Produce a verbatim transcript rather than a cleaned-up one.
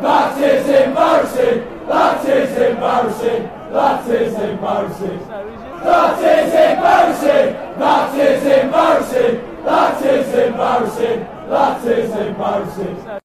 That is embarrassing! That is embarrassing! That is embarrassing! That is embarrassing! That is embarrassing! That is embarrassing! That is embarrassing!